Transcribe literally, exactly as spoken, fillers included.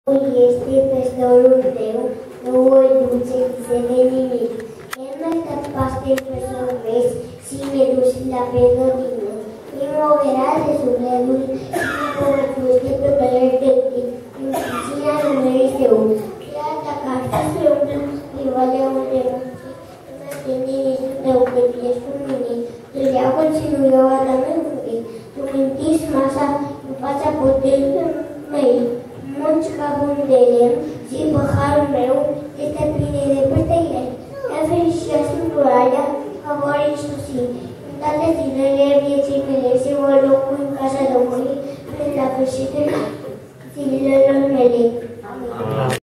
Este păstorul tău, nu voi duce lipsă de nimic. El mai stă paște pe sorvezi și ne duci la pregătire. Primăvera de sufletul și ne povățuște pe păreri de timp. Înțeția numerii său. Chiar dacă ar fi să umblă prin valea unde munce, nu atinde nici tău că ești cu mine. Îl iau conținut eu adamă fui. Tu mintiți masa în fața puterii mei. Munci ca bun de lemn, și păharul meu este plin de pârtăie. Ea fericită singurarea, favorii și susțin. În toate zilele vieții mele se vor locui în casa Domnului, până la sfârșitul